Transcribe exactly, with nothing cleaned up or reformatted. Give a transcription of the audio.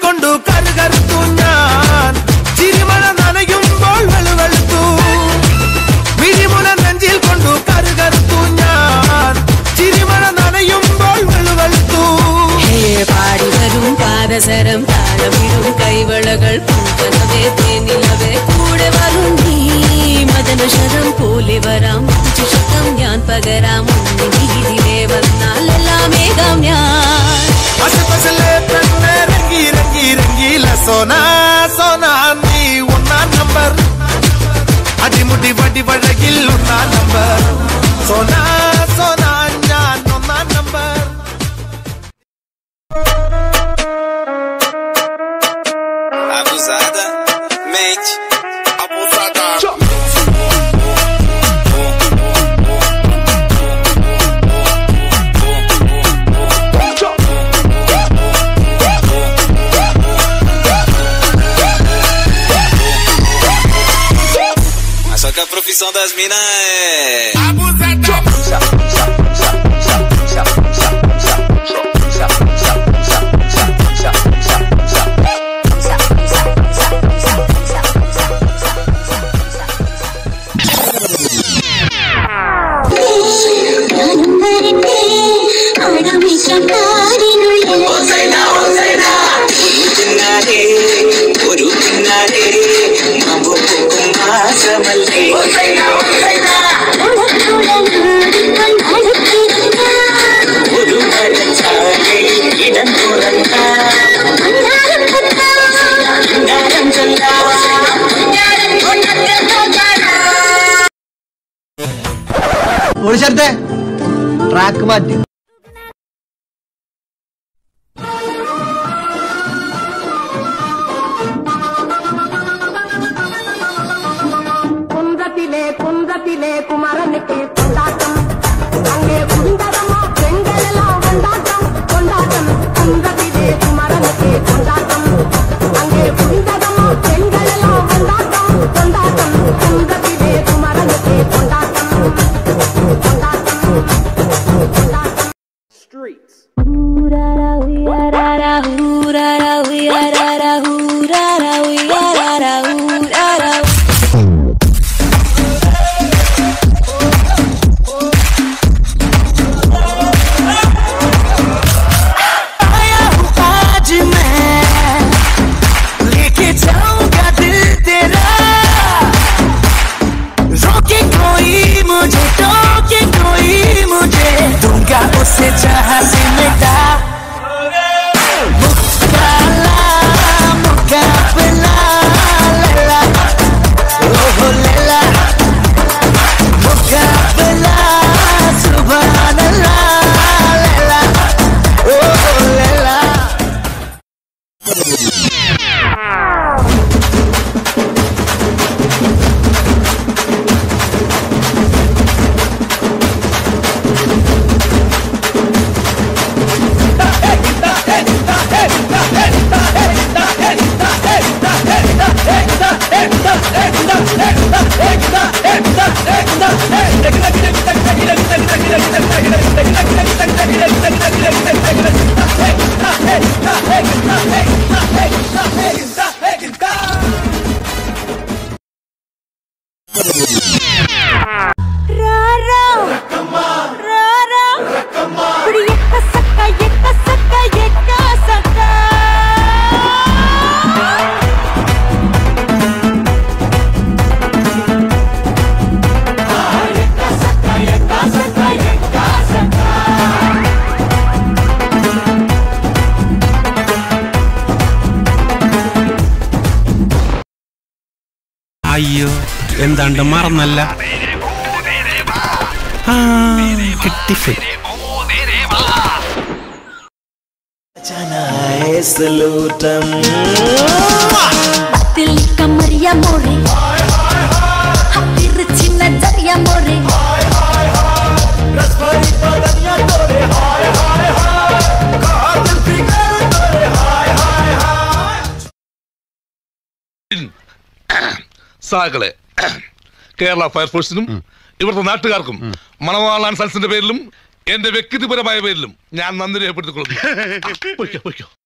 കൊണ്ടു കറുകറുത്തു ഞാൻ ചിരിമഴ നനയുമ്പോൾ വെളുവെളുത്തു വിഴിമുന നെഞ്ചിൽ കൊണ്ടു കറുകറുത്തു ഞാൻ ചിരിമഴ നനയുമ്പോൾ വെളുവെളുത്തു പാടി വരും പാദസരം താളമിടും കൈവളകൾ പൂക്കനവേ തേനിലവേ കൂടെ വരും നീ മദനശരം പോലെ വരാം ശതം ഞാൻ പകരാം ഒന്നിതിരെ വന്നാൽ എല്ലാം ഏകാം ഞാൻ അസപസലെ തന്നെ രംഗി രംഗി രംഗീല സോനാ സോനാ നീ ഒന്നാം നമ്പർ അടിമുടി വടി വഴകിൽ ഒന്നാം നമ്പർ സോനാ സോനാ ഞാൻ ഒന്നാം number Abusada, mente, abusada. Mas só que a profissão das minas é abusada. ഒരു പിന്നാലെ ഒരു മഴച്ചാലെ ഇടം തുറന്ന ഒരു ശബ്ദേ ട്രാക്ക് മാറ്റി കുന്തത്തിലെ കുന്തത്തിലെ കുമരനുക്ക് കൊണ്ടാട്ടം അങ്ങേ കുന്തരമോ പെങ്കളെല്ലാം കൊണ്ടാട്ടം കൊണ്ടാട്ടം കുന്തത്തിലെ കുമരനുക്ക് കൊണ്ടാട്ടം അങ്ങേ കുന്തരമോ പെങ്കളെല്ലാം കൊണ്ടാട്ടം കൊണ്ടാട്ടം കുന്തത്തിലെ കുമരനുക്ക് കൊണ്ടാട്ടം കൊണ്ടാട്ടം കൊണ്ടാട്ടം Streets. Hurara, hurara, hurara, hurara, hurara, hurara, hurara. उससे चाहा से मिटा मुकाला मुकाबला लेला ओहो लेला मुकाबला सुभान अल्लाह लेला ओहो लेला അയ്യോ എന്താണ്ട് മറന്നല്ല കിട്ടി कमरिया मोरे चिन्ह जरिया मोरे സാകളെ കേരള ഫയർഫോഴ്സിനും ഇവിടുത്തെ നാട്ടുകാർക്കും മണവാളാൻ സൽസിന്റെ പേരിലും എന്റെ വ്യക്തിപരമായ പേരിലും ഞാൻ നന്ദി രേഖപ്പെടുത്തിക്കൊള്ളുന്നു.